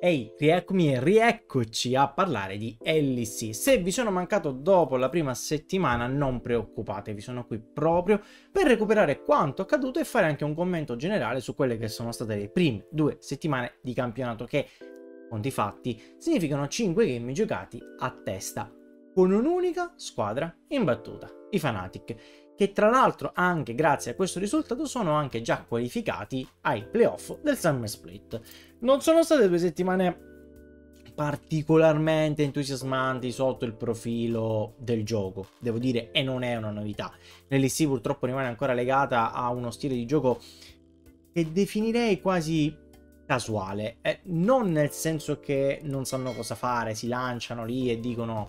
Ehi, rieccomi e rieccoci a parlare di LEC. Se vi sono mancato dopo la prima settimana, non preoccupatevi, sono qui proprio per recuperare quanto accaduto e fare anche un commento generale su quelle che sono state le prime 2 settimane di campionato che, conti fatti, significano 5 game giocati a testa, con un'unica squadra imbattuta, i Fnatic, che tra l'altro anche grazie a questo risultato sono anche già qualificati ai playoff del Summer Split. Non sono state 2 settimane particolarmente entusiasmanti sotto il profilo del gioco, devo dire, e non è una novità. L'LEC purtroppo rimane ancora legata a uno stile di gioco che definirei quasi casuale, non nel senso che non sanno cosa fare, si lanciano lì e dicono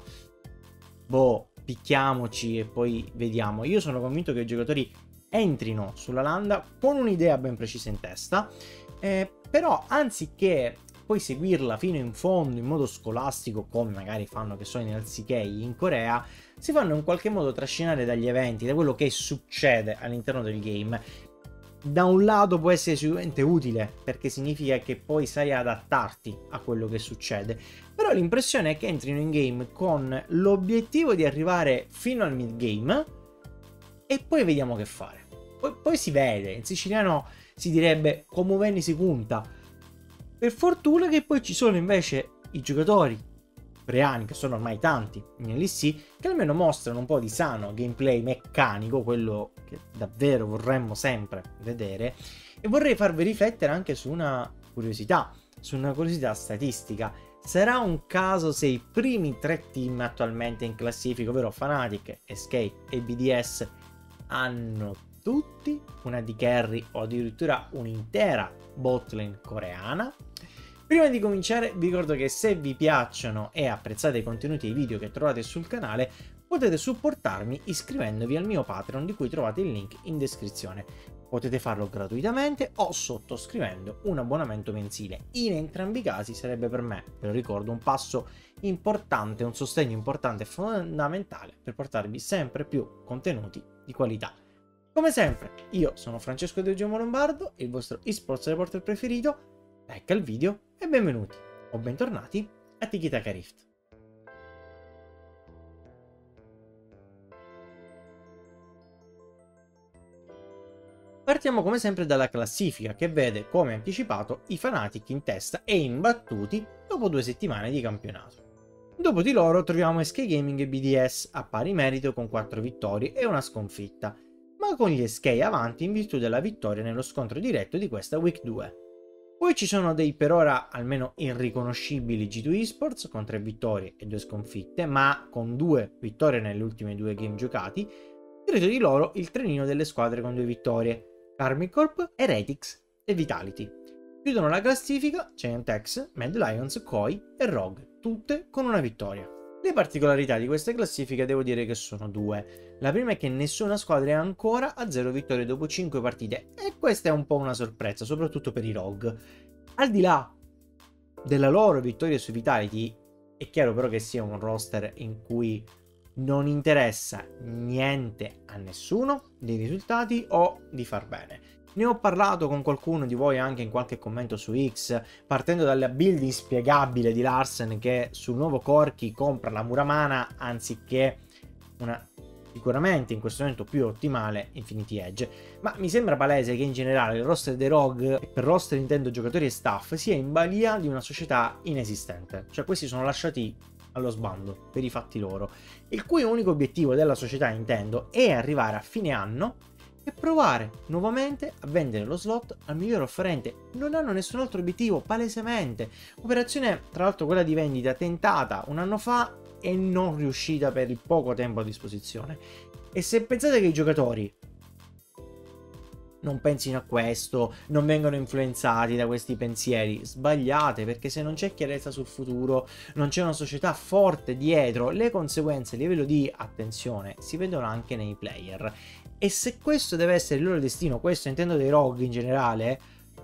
boh, picchiamoci e poi vediamo. Io sono convinto che i giocatori entrino sulla landa con un'idea ben precisa in testa, però anziché poi seguirla fino in fondo in modo scolastico, come magari fanno che so in LCK in Corea, si fanno in qualche modo trascinare dagli eventi, da quello che succede all'interno del game. Da un lato può essere sicuramente utile, perché significa che poi sai adattarti a quello che succede, però l'impressione è che entrino in game con l'obiettivo di arrivare fino al mid game e poi vediamo che fare. Poi si vede, in siciliano si direbbe come veni si punta. Per fortuna che poi ci sono invece i giocatori coreani, che sono ormai tanti in LEC, che almeno mostrano un po' di sano gameplay meccanico, quello che davvero vorremmo sempre vedere. E vorrei farvi riflettere anche su una curiosità statistica. Sarà un caso se i primi 3 team attualmente in classifica, ovvero Fnatic, SK e BDS, hanno tutti una AD carry o addirittura un'intera botlane coreana? Prima di cominciare vi ricordo che se vi piacciono e apprezzate i contenuti e i video che trovate sul canale, potete supportarmi iscrivendovi al mio Patreon, di cui trovate il link in descrizione. Potete farlo gratuitamente o sottoscrivendo un abbonamento mensile. In entrambi i casi sarebbe per me, ve lo ricordo, un passo importante, un sostegno importante e fondamentale per portarvi sempre più contenuti di qualità. Come sempre, io sono Francesco Del Giomo Lombardo, il vostro eSports reporter preferito. Like al video e benvenuti o bentornati a Tiki Taka Rift. Partiamo come sempre dalla classifica, che vede come anticipato i Fnatic in testa e imbattuti dopo 2 settimane di campionato. Dopo di loro troviamo SK Gaming e BDS a pari merito con 4 vittorie e una sconfitta, ma con gli SK avanti in virtù della vittoria nello scontro diretto di questa Week 2. Poi ci sono dei per ora almeno irriconoscibili G2 Esports con 3 vittorie e 2 sconfitte, ma con 2 vittorie nelle ultime 2 game giocati. Dietro di loro il trenino delle squadre con 2 vittorie, Karmic Corp, Heretics e Vitality. Chiudono la classifica Giant-X, Mad Lions, Koi e Rogue, tutte con una vittoria. Le particolarità di queste classifiche devo dire che sono 2. La prima è che nessuna squadra è ancora a 0 vittorie dopo 5 partite, e questa è un po' una sorpresa, soprattutto per i Rogue. Al di là della loro vittoria su Vitality, è chiaro però che sia un roster in cui non interessa niente a nessuno dei risultati o di far bene. Ne ho parlato con qualcuno di voi anche in qualche commento su X, partendo dalla build inspiegabile di Larsen che sul nuovo Corki compra la Muramana anziché una sicuramente in questo momento più ottimale Infinity Edge. Ma mi sembra palese che in generale il roster dei Rogue, e per roster intendo giocatori e staff, sia in balia di una società inesistente. Cioè questi sono lasciati allo sbando per i fatti loro, il cui unico obiettivo della società, intendo, è arrivare a fine anno e provare nuovamente a vendere lo slot al miglior offerente. Non hanno nessun altro obiettivo, palesemente. Operazione, tra l'altro, quella di vendita tentata un anno fa e non riuscita per il poco tempo a disposizione. E se pensate che i giocatori non pensino a questo, non vengono influenzati da questi pensieri, sbagliate, perché se non c'è chiarezza sul futuro, non c'è una società forte dietro, le conseguenze a livello di attenzione si vedono anche nei player. E se questo deve essere il loro destino, questo intendo dei Rogue in generale,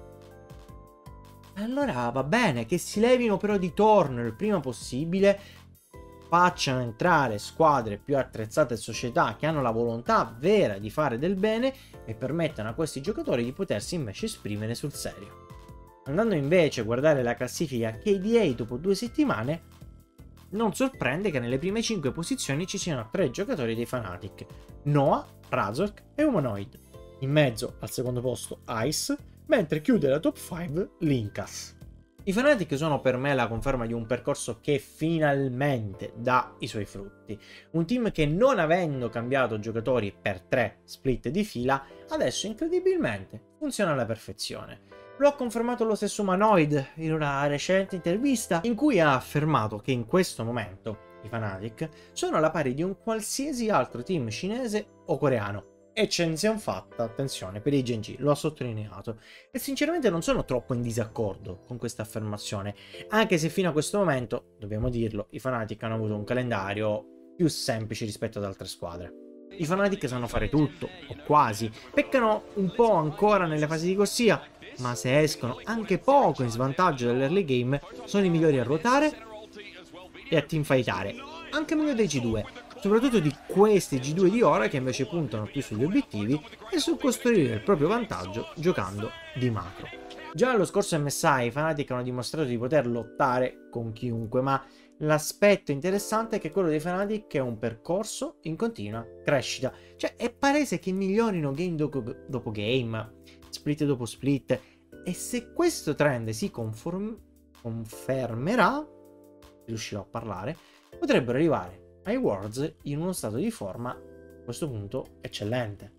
allora va bene, che si levino però di torno il prima possibile, facciano entrare squadre più attrezzate e società che hanno la volontà vera di fare del bene e permettano a questi giocatori di potersi invece esprimere sul serio. Andando invece a guardare la classifica KDA dopo 2 settimane, non sorprende che nelle prime 5 posizioni ci siano 3 giocatori dei Fnatic: Noah, Razork e Humanoid. In mezzo al secondo posto Ice, mentre chiude la top 5 Linkas. I Fnatic sono per me la conferma di un percorso che finalmente dà i suoi frutti. Un team che, non avendo cambiato giocatori per 3 split di fila, adesso incredibilmente funziona alla perfezione. Lo ha confermato lo stesso Humanoid in una recente intervista, in cui ha affermato che in questo momento i Fnatic sono alla pari di un qualsiasi altro team cinese o coreano. Eccezione fatta, attenzione, per i Gen.G, lo ha sottolineato. E sinceramente non sono troppo in disaccordo con questa affermazione, anche se fino a questo momento, dobbiamo dirlo, i Fnatic hanno avuto un calendario più semplice rispetto ad altre squadre. I Fnatic sanno fare tutto, o quasi, peccano un po' ancora nelle fasi di corsia, ma se escono anche poco in svantaggio dall'early game, sono i migliori a ruotare e a teamfightare, anche meglio dei G2, soprattutto di questi G2 di ora, che invece puntano più sugli obiettivi e su costruire il proprio vantaggio giocando di macro. Già allo scorso MSI i Fnatic hanno dimostrato di poter lottare con chiunque, ma l'aspetto interessante è che quello dei Fnatic è un percorso in continua crescita. Cioè è palese che migliorino game dopo game, split dopo split, e se questo trend si confermerà, riuscirò a parlare, potrebbero arrivare ai Worlds in uno stato di forma a questo punto eccellente.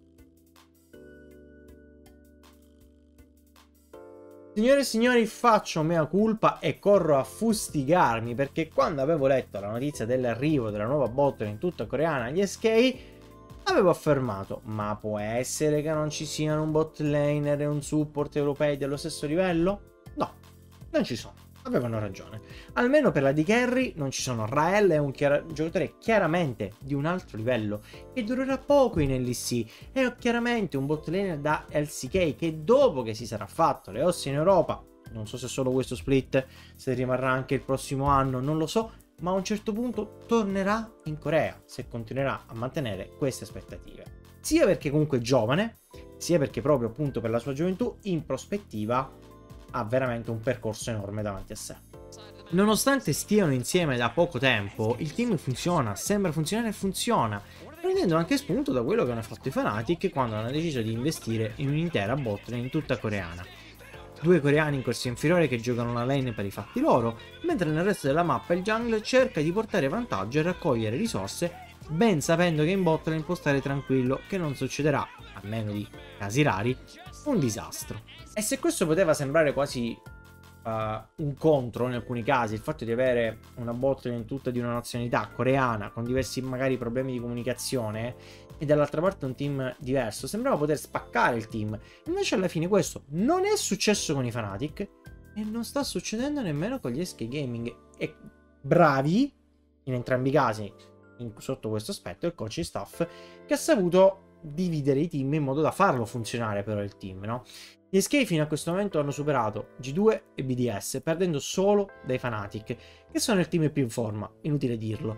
Signore e signori, faccio mea culpa e corro a fustigarmi, perché quando avevo letto la notizia dell'arrivo della nuova botlane in tutta coreana agli SK, avevo affermato: ma può essere che non ci siano un bot laner e un support europei dello stesso livello? No, non ci sono. Avevano ragione. Almeno per la D carry non ci sono. Rael è un giocatore chiaramente di un altro livello, che durerà poco in LEC. È chiaramente un bot laner da LCK, che dopo che si sarà fatto le ossa in Europa, non so se solo questo split, se rimarrà anche il prossimo anno, non lo so, ma a un certo punto tornerà in Corea, se continuerà a mantenere queste aspettative. Sia perché comunque è giovane, sia perché proprio appunto per la sua gioventù in prospettiva ha veramente un percorso enorme davanti a sé. Nonostante stiano insieme da poco tempo, il team funziona, sembra funzionare e funziona, prendendo anche spunto da quello che hanno fatto i Fnatic quando hanno deciso di investire in un'intera botlane in tutta coreana. 2 coreani in corsia inferiore che giocano la lane per i fatti loro, mentre nel resto della mappa il jungle cerca di portare vantaggio e raccogliere risorse, ben sapendo che in botlane può stare tranquillo che non succederà, a meno di casi rari, un disastro. E se questo poteva sembrare quasi un contro in alcuni casi, il fatto di avere una botlane tutta di una nazionalità coreana con diversi magari problemi di comunicazione e dall'altra parte un team diverso, sembrava poter spaccare il team. Invece alla fine questo non è successo con i Fnatic e non sta succedendo nemmeno con gli SK Gaming. E bravi in entrambi i casi sotto questo aspetto il coaching staff, che ha saputo dividere i team in modo da farlo funzionare però il team, no? Gli SK fino a questo momento hanno superato G2 e BDS, perdendo solo dai Fnatic, che sono il team più in forma, inutile dirlo.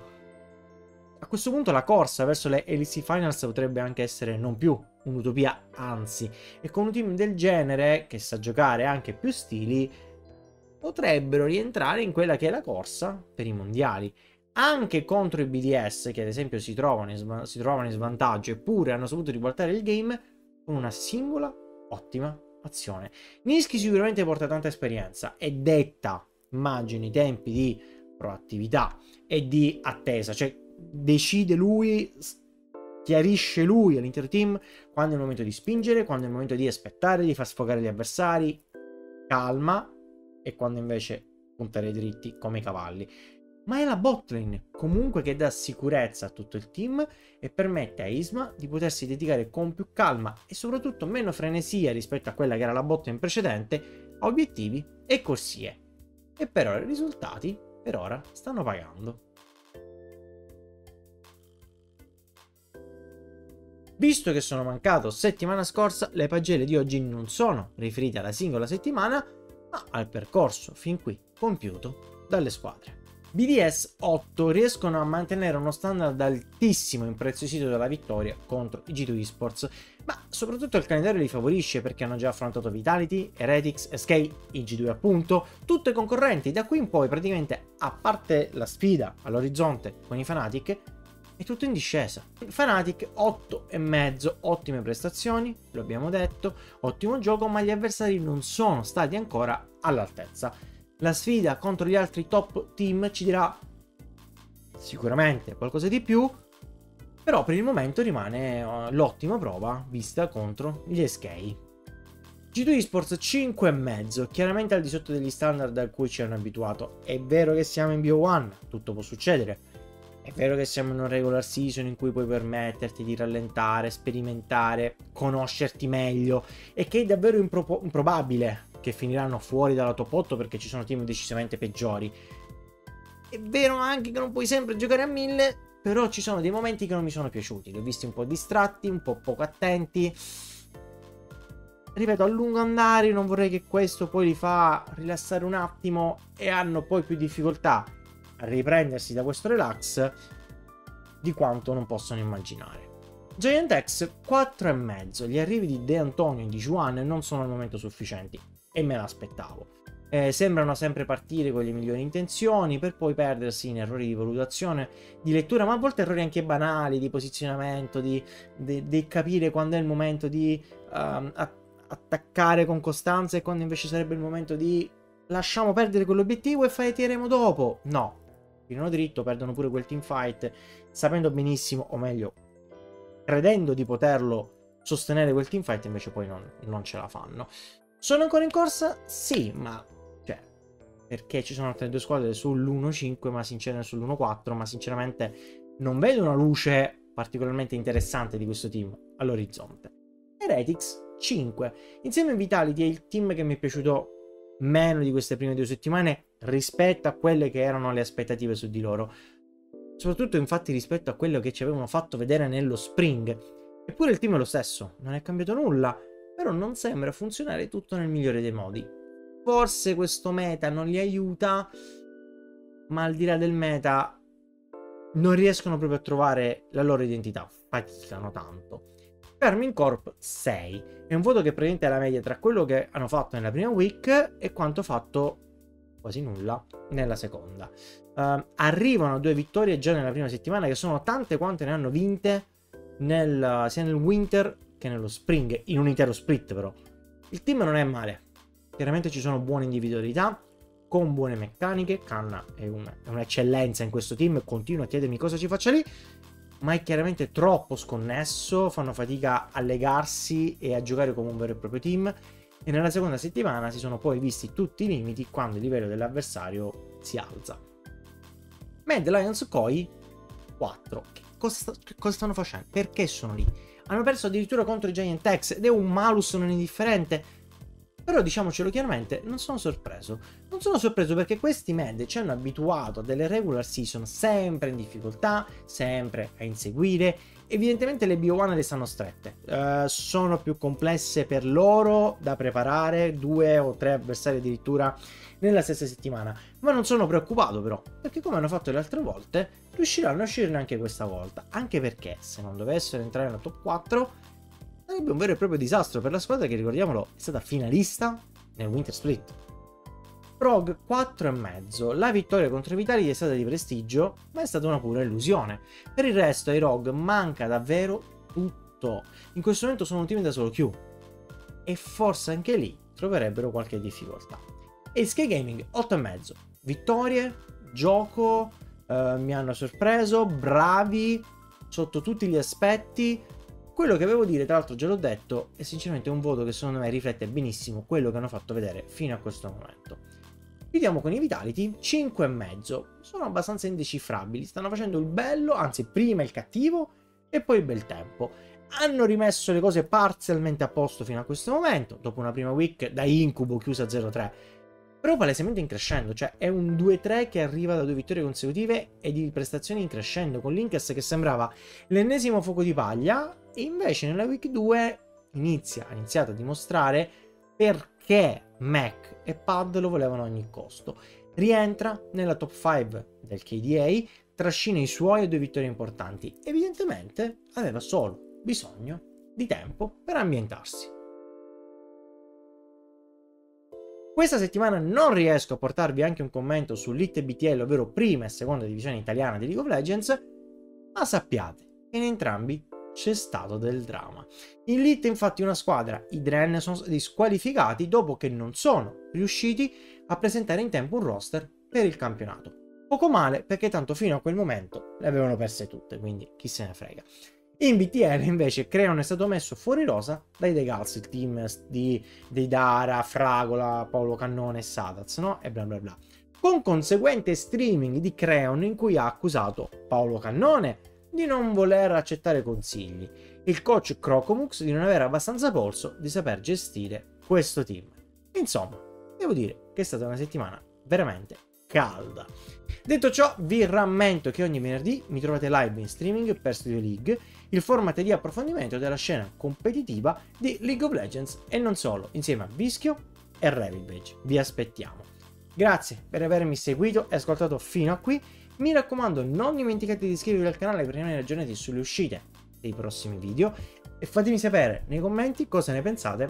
A questo punto la corsa verso le LEC Finals potrebbe anche essere non più un'utopia, anzi, e con un team del genere, che sa giocare anche più stili, potrebbero rientrare in quella che è la corsa per i mondiali. Anche contro i BDS, che ad esempio si trovano in svantaggio, eppure hanno saputo ribaltare il game con una singola ottima azione. Nisqy sicuramente porta tanta esperienza e detta, immagino, i tempi di proattività e di attesa, cioè decide lui, chiarisce lui all'intero team quando è il momento di spingere, quando è il momento di aspettare, di far sfogare gli avversari, calma, e quando invece puntare dritti come i cavalli. Ma è la botlane comunque che dà sicurezza a tutto il team e permette a Isma di potersi dedicare con più calma e soprattutto meno frenesia rispetto a quella che era la botlane precedente a obiettivi e corsie. E per ora i risultati per ora stanno pagando. Visto che sono mancato settimana scorsa, le pagelle di oggi non sono riferite alla singola settimana, ma al percorso fin qui compiuto dalle squadre. BDS 8 riescono a mantenere uno standard altissimo impreziosito dalla vittoria contro i G2 Esports, ma soprattutto il calendario li favorisce perché hanno già affrontato Vitality, Heretics, SK, i G2 appunto, tutte concorrenti. Da qui in poi praticamente, a parte la sfida all'orizzonte con i Fnatic, è tutto in discesa. Fnatic 8,5, ottime prestazioni, lo abbiamo detto, ottimo gioco, ma gli avversari non sono stati ancora all'altezza. La sfida contro gli altri top team ci dirà sicuramente qualcosa di più, però per il momento rimane l'ottima prova vista contro gli SK. G2 Esports 5,5, chiaramente al di sotto degli standard a cui ci hanno abituato. È vero che siamo in BO1, tutto può succedere. È vero che siamo in un regular season in cui puoi permetterti di rallentare, sperimentare, conoscerti meglio, e che è davvero improbabile che finiranno fuori dalla top 8 perché ci sono team decisamente peggiori. È vero anche che non puoi sempre giocare a 1000, però ci sono dei momenti che non mi sono piaciuti, li ho visti un po' distratti, un po' poco attenti. Ripeto, a lungo andare non vorrei che questo poi li fa rilassare un attimo e hanno poi più difficoltà a riprendersi da questo relax di quanto non possono immaginare. Giant X 4,5, gli arrivi di De Antonio e di Juan non sono al momento sufficienti e me l'aspettavo. Sembrano sempre partire con le migliori intenzioni per poi perdersi in errori di valutazione, di lettura, ma a volte errori anche banali, di posizionamento, di capire quando è il momento di attaccare con costanza e quando invece sarebbe il momento di lasciamo perdere quell'obiettivo e fighteremo dopo. No, tirano dritto, perdono pure quel teamfight, sapendo benissimo, o meglio, credendo di poterlo sostenere quel teamfight, invece poi non ce la fanno. Sono ancora in corsa? Sì, ma cioè, perché ci sono altre due squadre sull'1-5, ma sull'1-4, ma sinceramente non vedo una luce particolarmente interessante di questo team all'orizzonte. Heretics 5. Insieme a Vitality è il team che mi è piaciuto meno di queste prime 2 settimane rispetto a quelle che erano le aspettative su di loro. Soprattutto infatti rispetto a quello che ci avevano fatto vedere nello Spring. Eppure il team è lo stesso, non è cambiato nulla. Però non sembra funzionare tutto nel migliore dei modi. Forse questo meta non li aiuta, ma al di là del meta non riescono proprio a trovare la loro identità, faticano tanto. Carmine Corp 6, è un voto che praticamente è la media tra quello che hanno fatto nella prima week e quanto fatto quasi nulla nella seconda. Arrivano a 2 vittorie già nella prima settimana, che sono tante quante ne hanno vinte sia nel winter che nello spring, in un intero split. Però il team non è male, chiaramente ci sono buone individualità con buone meccaniche. Canna è un'eccellenza in questo team, continua a chiedermi cosa ci faccia lì, ma è chiaramente troppo sconnesso, fanno fatica a legarsi e a giocare come un vero e proprio team, e nella seconda settimana si sono poi visti tutti i limiti quando il livello dell'avversario si alza. Mad Lions Koi 4, che cosa stanno facendo? Perché sono lì? Hanno perso addirittura contro i Giant X ed è un malus non indifferente. Però diciamocelo chiaramente, non sono sorpreso. Non sono sorpreso perché questi Mad ci hanno abituato a delle regular season sempre in difficoltà, sempre a inseguire. Evidentemente le BO1 le stanno strette. Sono più complesse per loro da preparare, 2 o 3 avversari addirittura nella stessa settimana. Ma non sono preoccupato però, perché come hanno fatto le altre volte, riusciranno a uscirne anche questa volta. Anche perché se non dovessero entrare nella top 4 sarebbe un vero e proprio disastro per la squadra che, ricordiamolo, è stata finalista nel Winter Split. Rogue 4,5. La vittoria contro i Vitality è stata di prestigio, ma è stata una pura illusione. Per il resto ai Rogue manca davvero tutto. In questo momento sono un team da solo Q, e forse anche lì troverebbero qualche difficoltà. E Sky Gaming 8,5. Vittorie, gioco, mi hanno sorpreso, bravi sotto tutti gli aspetti. Quello che avevo a dire, tra l'altro già l'ho detto, è sinceramente un voto che secondo me riflette benissimo quello che hanno fatto vedere fino a questo momento. Chiudiamo con i Vitality 5,5. Sono abbastanza indecifrabili, stanno facendo il bello, anzi prima il cattivo e poi il bel tempo. Hanno rimesso le cose parzialmente a posto fino a questo momento, dopo una prima week da incubo chiusa 0-3. Però palesemente in crescendo, cioè è un 2-3 che arriva da 2 vittorie consecutive e di prestazioni in crescendo, con l'Inkers che sembrava l'ennesimo fuoco di paglia, e invece nella week 2 ha iniziato a dimostrare perché Mac e Pad lo volevano a ogni costo. rientra nella top 5 del KDA, trascina i suoi a 2 vittorie importanti. Evidentemente aveva solo bisogno di tempo per ambientarsi. Questa settimana non riesco a portarvi anche un commento sull'Elite BTL, ovvero prima e seconda divisione italiana di League of Legends, ma sappiate che in entrambi c'è stato del dramma. In Elite infatti una squadra, i Dren, sono stati squalificati dopo che non sono riusciti a presentare in tempo un roster per il campionato. Poco male, perché tanto fino a quel momento le avevano perse tutte, quindi chi se ne frega. In BTL invece Creon è stato messo fuori rosa dai The Gals, il team dei Dara, Fragola, Paolo Cannone e Sadaz, no? E bla bla bla. Con conseguente streaming di Creon in cui ha accusato Paolo Cannone di non voler accettare consigli, il coach Crocomux di non avere abbastanza polso di saper gestire questo team. Insomma, devo dire che è stata una settimana veramente calda. Detto ciò, vi rammento che ogni venerdì mi trovate live in streaming per Studio League, il format di approfondimento della scena competitiva di League of Legends e non solo, insieme a Bischio e Revilbridge. Vi aspettiamo. Grazie per avermi seguito e ascoltato fino a qui. Mi raccomando, non dimenticate di iscrivervi al canale per rimanere aggiornati sulle uscite dei prossimi video e fatemi sapere nei commenti cosa ne pensate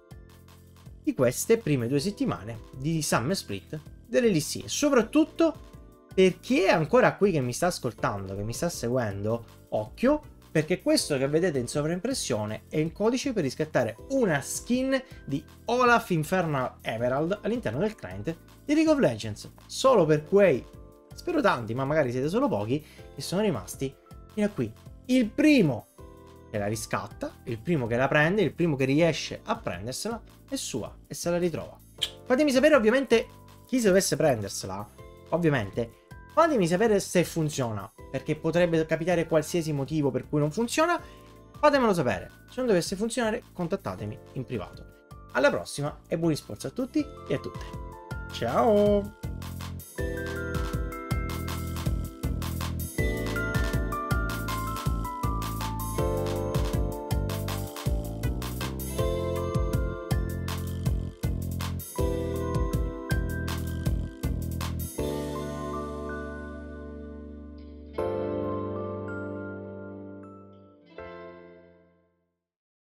di queste prime 2 settimane di Summer Split dell'LEC. Soprattutto per chi è ancora qui che mi sta ascoltando, che mi sta seguendo, occhio, perché questo che vedete in sovraimpressione è il codice per riscattare una skin di Olaf Infernal Emerald all'interno del client di League of Legends. Solo per quei, spero tanti, ma magari siete solo pochi, che sono rimasti fino a qui. Il primo che la riscatta, il primo che la prende, il primo che riesce a prendersela è sua e se la ritrova. Fatemi sapere ovviamente chi se dovesse prendersela, ovviamente. Fatemi sapere se funziona, perché potrebbe capitare qualsiasi motivo per cui non funziona. Fatemelo sapere. Se non dovesse funzionare, contattatemi in privato. Alla prossima e buoni sforzi a tutti e a tutte. Ciao!